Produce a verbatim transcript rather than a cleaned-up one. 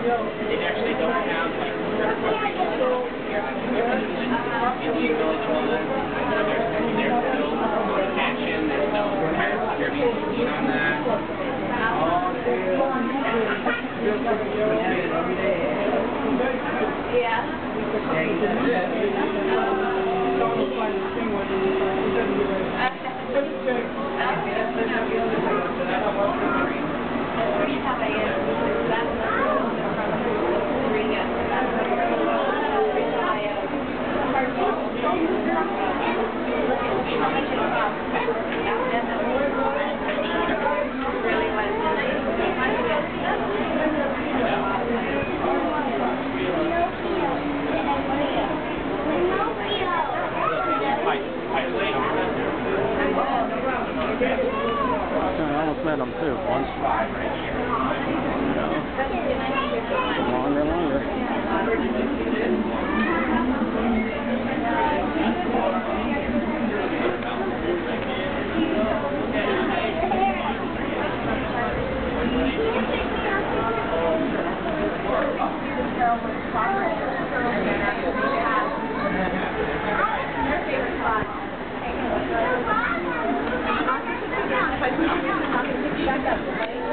They actually don't have like Indian village homes. There's, there's no action, there's no fire security on that. Yeah. I almost met him too once. Longer and longer. Shut up.